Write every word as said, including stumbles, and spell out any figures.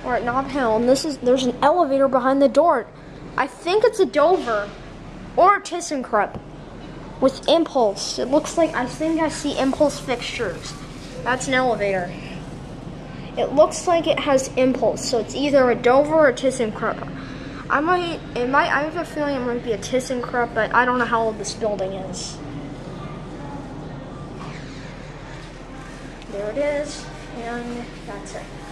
We're at Nob Hill, and this is there's an elevator behind the door. I think it's a Dover or a ThyssenKrupp with impulse. It looks like I think I see impulse fixtures. That's an elevator. It looks like it has impulse, so it's either a Dover or a ThyssenKrupp. I might, it might. I have a feeling it might be a ThyssenKrupp, but I don't know how old this building is. There it is, and that's it.